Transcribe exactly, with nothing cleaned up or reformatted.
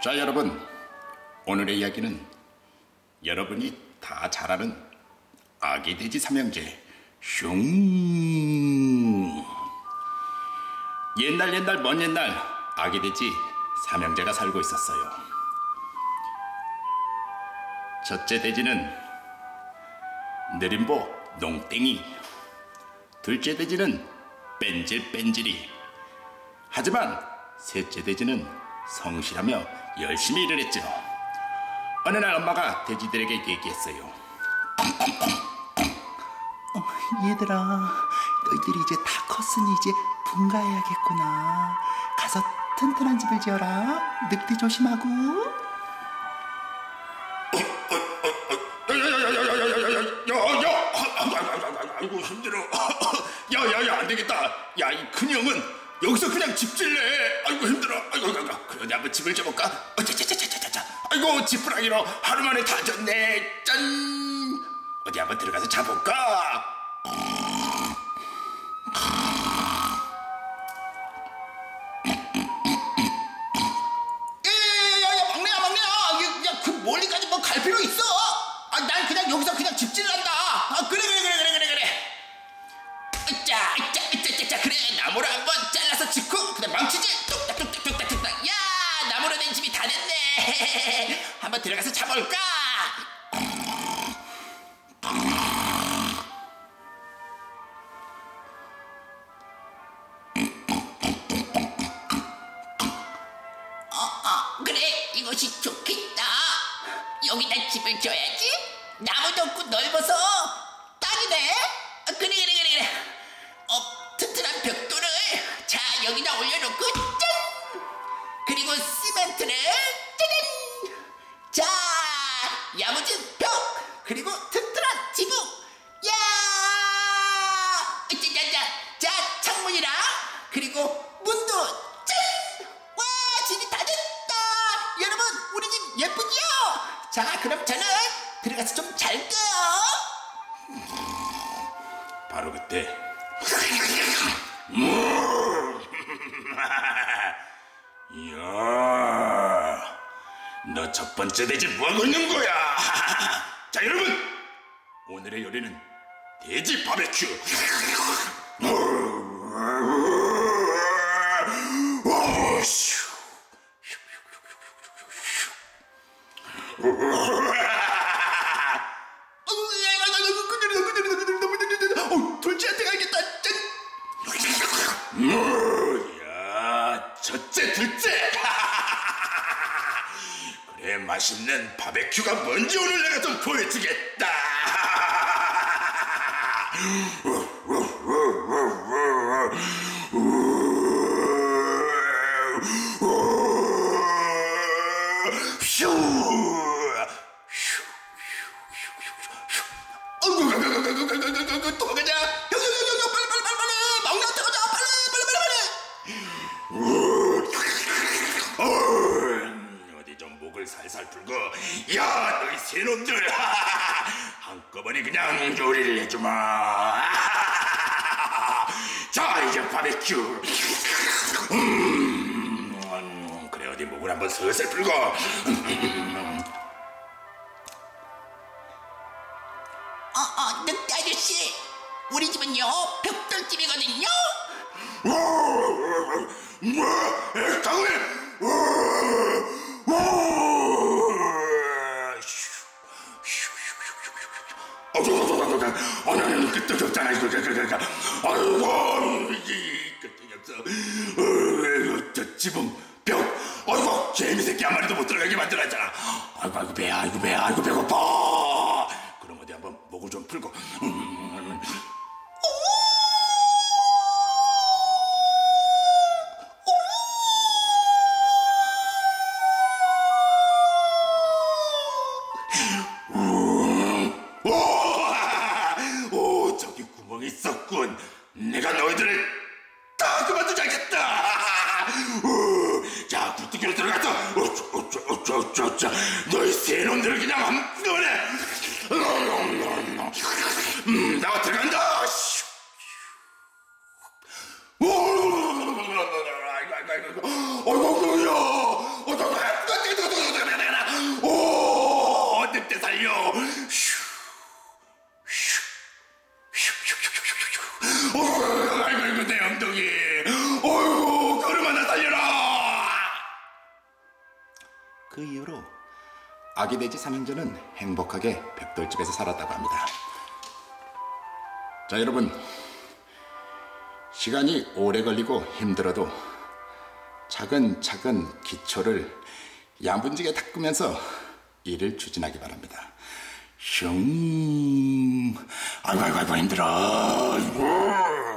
자, 여러분, 오늘의 이야기는 여러분이 다 잘 아는 아기 돼지 삼형제 슝. 옛날 옛날 먼 옛날 아기 돼지 삼형제가 살고 있었어요. 첫째 돼지는 느림보 농땡이, 둘째 돼지는 뺀질뺀질이, 하지만 셋째 돼지는 성실하며 열심히 일을 했죠. 어느 날 엄마가 돼지들에게 얘기했어요. 어, 얘들아, 너희들이 이제 다 컸으니 이제 분가해야겠구나. 가서 튼튼한 집을 지어라. 늑대 조심하고. 야야야야야야야야야야야, 아이고 힘들어. 야야야, 안 되겠다. 야, 이 큰형은 여기서 그냥 집 질래. 아이고 힘들어. 아이고, 아이고, 그러니 한번 집을 져볼까? 어차차차차차차. 아이고, 지푸라기로 하루 만에 다 졌네. 짠. 어디 한번 들어가서 자볼까? 야야야야, 막내야 막내야, 야, 그 멀리까지 뭐 갈 필요 있어? 아, 난 그냥 여기서 그냥 집질난다. 아, 그래 그래 그래 그래 그래 그래. 으짜 으짜 으짜 으짜. 그래, 나무를 한번 잘라서 짓고 그냥 망치질 뚝딱 뚝딱 뚝딱 뚝딱. 야, 나무로 된 집이 다 됐네. 한번 들어가서 자볼까? 어, 어, 그래, 이것이 좋겠다. 여기다 집을 져야지. 나무도 없고 넓어서 딱이네. 아, 그래 그래 그래 그래. 어, 튼튼한 벽돌을 자 여기다 올려놓고 짠. 그리고 시멘트를 짜잔. 자, 야무진 벽, 그리고 튼튼한 지붕. 야, 짜자자. 자, 창문이랑 그리고 문도 짠. 와, 집이 다 됐다. 여러분, 우리 집 예쁘지요? 자, 그럼 저는 들어가서 좀 잘게요. 바로 그때 이야, 너 첫 번째 돼지 뭐하고 있는 거야? 자, 여러분, 오늘의 요리는 돼지 바베큐. 둘째한테 가야겠다. 짠. 야, 첫째, 둘째. 그래, 맛있는 바베큐가 뭔지 오늘 내가 좀 보여주겠다. 도망가자. 형형형형, 빨리 빨리 빨리 빨리. 막내한테 가자. 빨리 빨리 빨리 빨리. 어, 어디 좀 목을 살살 풀고. 야, 너희 새놈들. 한꺼번에 그냥 요리를 해주마. 자, 이제 바베큐. 음, 그래, 어디 목을 한번 슬슬 풀고. 어, 어, 늑대 아저씨, 우리 집은요 벽돌집이거든요. 뭐? 당연히. 아니, 아니, 끄떡이 없잖아. 아이고, 이 끄떡이 없어. 어, 저 지붕, 벽. 아이고, 개미새끼 한 마리도 못 들어가게 만들었잖아. 아이고, 아이고, 배야, 아이고, 배야, 아이고, 배고파. 그럼 어디 한번 목을 좀 풀고. 음. 오, 저기 구멍이 있었군. 내가 너희들을 다 그만두자겠다. 자, 굴뚝기로 들어가서 어쩌어쩌어쩌어쩌 너희 세 놈들을 그냥 한꺼번에. 음, 나와 들어간다. 오, 아이고, 아이고, 아이고, 아이고, 아이고, 야, 어, 나 햇볕에 어이구, 아이고, 아이고, 내 엉덩이. 어이구, 걸음 하나 살려라. 그 이후로 아기 돼지 삼형제는 행복하게 벽돌집에서 살았다고 합니다. 자, 여러분, 시간이 오래 걸리고 힘들어도 차근차근 기초를 야무지게 닦으면서 일을 추진하기 바랍니다. 슝, 아이고, 아이고, 아이고, 힘들어. 아이고.